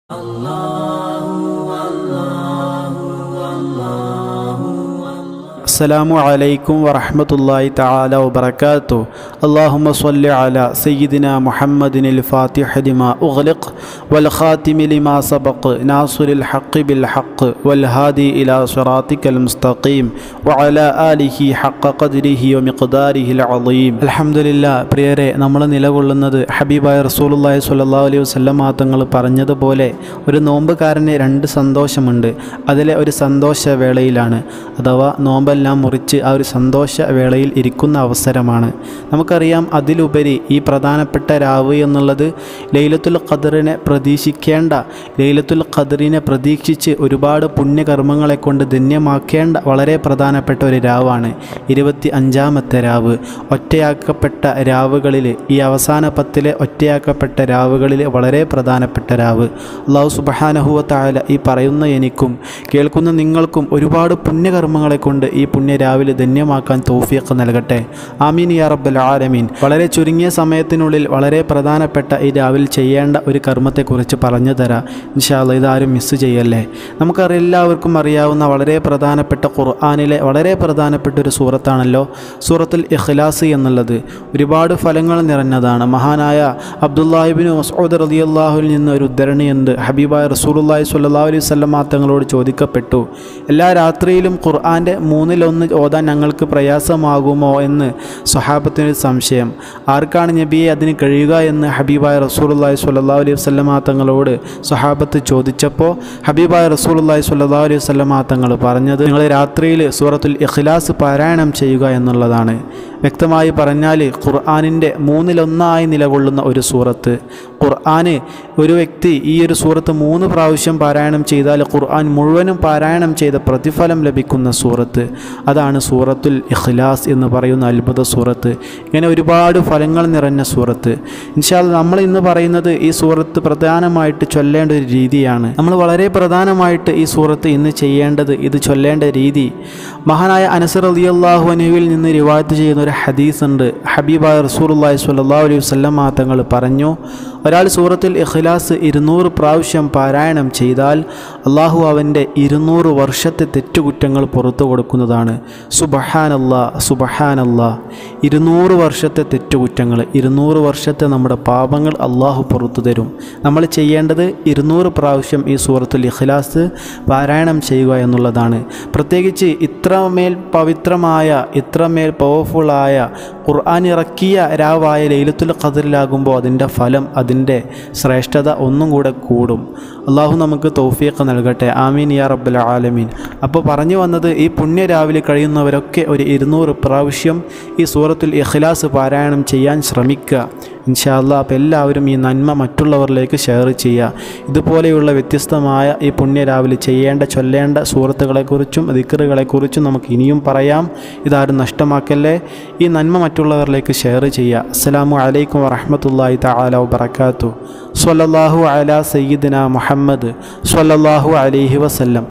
अस्सलामु अलैकुम वरहमतुल्लाहि तआला वबरकातुहु। अल्लाहुम्मा सल्लि अला सय्यिदिना मुहम्मदिनिल फातिह लिमा उग़लिक़ वल ख़ातिमि लिमा सबक़ नासिरिल हक़्क़ि बिल हक़्क़ वल हादी इला सिरातिकल मुस्तक़ीम व अला आलिहि हक़्क़ क़द्रिहि व मिक़്दारिहिल अज़ीम। അൽഹംദുലില്ലാഹ്, പ്രിയരെ, നമ്മൾ നിലകൊള്ളുന്നത് ഹബീബായ റസൂലുള്ളാഹി സ്വല്ലല്ലാഹു അലൈഹി വസല്ലം തങ്ങൾ പറഞ്ഞതുപോലെ ഒരു നോമ്പുകാരന് രണ്ട് സന്തോഷമുണ്ട്. അതിലെ ഒരു സന്തോഷവേളയിലാണ്, അഥവാ നോമ്പെല്ലാം മുറിച്ച് ആ ഒരു സന്തോഷവേളയിൽ ഇരിക്കുന്ന അവസരമാണ്. നമുക്കറിയാം, അതിലുപരി ഈ പ്രധാനപ്പെട്ട രാവ് എന്നുള്ളത് ലൈലത്തുൽ ഖദ്റിനെ പ്രതീക്ഷിക്കേണ്ട, ലൈലത്തുൽ ഖദ്റിനെ പ്രതീക്ഷിച്ച് ഒരുപാട് പുണ്യകർമ്മങ്ങളെ കൊണ്ട് ധന്യമാക്കേണ്ട വളരെ പ്രധാനപ്പെട്ട ഒരു രാവാണ് 25-ാമത്തെ രാവ്. ഒറ്റയാക്കപ്പെട്ട രാവുകളിൽ, ഈ അവസാന 10-ലെ ഒറ്റയാക്കപ്പെട്ട രാവുകളിൽ വളരെ പ്രധാനപ്പെട്ട രാവ്. അല്ലാഹു സുബ്ഹാനഹു വ തആല ഈ പറയുന്ന എനിക്കും കേൾക്കുന്ന നിങ്ങൾക്കും ഒരുപാട് പുണ്യകർമ്മങ്ങളെ കൊണ്ട് ഈ പുണ്യ രാവിലെ ധന്യമാക്കാൻ തൗഫീഖ് നൽകട്ടെ. ആമീൻ യാ റബ്ബൽ ആലമീൻ. വളരെ ചുരുങ്ങിയ സമയത്തിനുള്ളിൽ വളരെ പ്രധാനപ്പെട്ട ഈ രാവിൽ ചെയ്യേണ്ട ഒരു കർമ്മത്തെക്കുറിച്ച് പറഞ്ഞു തരാം. ഇൻഷാ അല്ലാഹ്, ഇതാരും മിസ് ചെയ്യല്ലേ. നമുക്കെല്ലാവർക്കും അറിയാവുന്ന വളരെ പ്രധാനപ്പെട്ട ഖുർആനിലെ വളരെ പ്രധാനപ്പെട്ട ഒരു സൂറത്താണല്ലോ സൂറത്തുൽ ഇഖ്ലാസ് എന്നുള്ളത്. ഒരുപാട് ഫലങ്ങൾ നിറഞ്ഞതാണ്. മഹാനായ അബ്ദുല്ലാഹി ഇബ്നു മസ്ഊദ് റളിയല്ലാഹുവിൽ നിന്ന് ഒരു ഉദ്ധരണിയുണ്ട്. ഹബീബായ റസൂലുള്ളാഹി സ്വല്ലല്ലാഹു അലൈഹി വസല്ലം തങ്ങളോട് ചോദിക്കപ്പെട്ടു, എല്ലാ രാത്രിയിലും ഖുർആൻ്റെ 1/3 ഓതാൻ ഞങ്ങൾക്ക് പ്രയാസമാകുമോ എന്ന് സ്വഹാബത്തിന് സംശയം. ആർക്കാണ് നബിയെ അതിന് കഴിയുക എന്ന് ഹബീബായ റസൂലുള്ളാഹി സ്വല്ലല്ലാഹു അലൈഹി വസല്ലം തങ്ങളോട് സ്വഹാബത്ത് ചോദിച്ചപ്പോൾ ഹബീബായ റസൂലുള്ളാഹി സ്വല്ലല്ലാഹു അലൈഹി വസല്ലം തങ്ങൾ പറഞ്ഞത്, നിങ്ങൾ രാത്രിയിൽ സൂറത്തുൽ ഇഖ്ലാസ് പാരായണം ചെയ്യുക എന്നുള്ളതാണ്. വ്യക്തമായി പറഞ്ഞാൽ ഖുർആനിൻ്റെ 1/3 നിലകൊള്ളുന്ന ഒരു സൂറത്ത്. ഖുർആന് ഒരു വ്യക്തി ഈ ഒരു സൂറത്ത് 3 പ്രാവശ്യം പാരായണം ചെയ്താൽ ഖുർആൻ മുഴുവനും പാരായണം ചെയ്ത പ്രതിഫലം ലഭിക്കുന്ന സൂറത്ത്, അതാണ് സൂറത്തുൽ ഇഖ്ലാസ് എന്ന് പറയുന്ന അത്ഭുത സൂറത്ത്. ഇങ്ങനെ ഒരുപാട് ഫലങ്ങൾ നിറഞ്ഞ സൂറത്ത്. ഇൻഷാ അല്ലാഹ്, നമ്മൾ ഇന്ന് പറയുന്നത് ഈ സൂറത്ത് പ്രധാനമായിട്ട് ചൊല്ലേണ്ട ഒരു രീതിയാണ്. നമ്മൾ വളരെ പ്രധാനമായിട്ട് ഈ സൂറത്ത് ഇന്ന് ചെയ്യേണ്ടത്, ഇത് ചൊല്ലേണ്ട രീതി. മഹാനായ അനസ് റളിയല്ലാഹു അൻഹുവിൽ നിന്ന് റിവായത്ത് ചെയ്യുന്ന ഒരു ഹദീസ് ഉണ്ട്. ഹബീബായ റസൂലുള്ളാഹി സ്വല്ലല്ലാഹു അലൈഹി വസല്ലം തങ്ങൾ പറഞ്ഞു, ഒരാൾ സൂറത്തുൽ ഇഖ്ലാസ് 200 പ്രാവശ്യം പാരായണം ചെയ്താൽ അള്ളാഹു അവൻ്റെ 200 വർഷത്തെ തെറ്റുകുറ്റങ്ങൾ പുറത്തു കൊടുക്കുന്നതാണ്. സുബ്ഹാനല്ലാഹ്, സുബ്ഹാനല്ലാഹ്. 200 വർഷത്തെ തെറ്റുകുറ്റങ്ങൾ, 200 വർഷത്തെ നമ്മുടെ പാപങ്ങൾ അള്ളാഹു പുറത്തു തരും. നമ്മൾ ചെയ്യേണ്ടത് 200 പ്രാവശ്യം ഈ സൂറത്തുൽ ഇഖ്ലാസ് പാരായണം ചെയ്യുക എന്നുള്ളതാണ്. പ്രത്യേകിച്ച് ഇത്രമേൽ പവിത്രമായ, ഇത്രമേൽ പവർഫുള്ളായ ഖുർആൻ ഇറക്കിയ രാവായ ലൈലത്തുൽ ഖദ്റിലാകുമ്പോൾ അതിൻ്റെ ഫലം, അതിൻ്റെ ശ്രേഷ്ഠത ഒന്നും കൂടെ കൂടും. അള്ളാഹു നമുക്ക് തൗഫീഖ് നൽകട്ടെ. ആമീൻ യാ റബ്ബൽ ആലമീൻ. അപ്പോൾ പറഞ്ഞു വന്നത്, ഈ പുണ്യ രാവിലെ കഴിയുന്നവരൊക്കെ ഒരു 200 പ്രാവശ്യം ഈ സൂറത്തുൽ ഇഖ്ലാസ് പാരായണം ചെയ്യാൻ ശ്രമിക്കുക. ഇൻഷാ അല്ലാഹ്. അപ്പോൾ എല്ലാവരും ഈ നന്മ മറ്റുള്ളവരിലേക്ക് ഷെയർ ചെയ്യുക. ഇതുപോലെയുള്ള വ്യത്യസ്തമായ ഈ പുണ്യ രാവിലെ ചെയ്യേണ്ട, ചൊല്ലേണ്ട സൂറത്തുകളെക്കുറിച്ചും ദിക്റുകളെക്കുറിച്ചും നമുക്ക് ഇനിയും പറയാം. ഇതാരും നഷ്ടമാക്കല്ലേ. ഈ നന്മ മറ്റുള്ളവരിലേക്ക് ഷെയർ ചെയ്യുക. അസ്സലാമു അലൈക്കും വറഹ്മത്തുള്ളാഹി തആല വബറകാതുഹു. സ്വല്ലല്ലാഹു അലാ സയ്യിദിനാ മുഹമ്മദ് സ്വല്ലല്ലാഹു അലൈഹി വസല്ലം.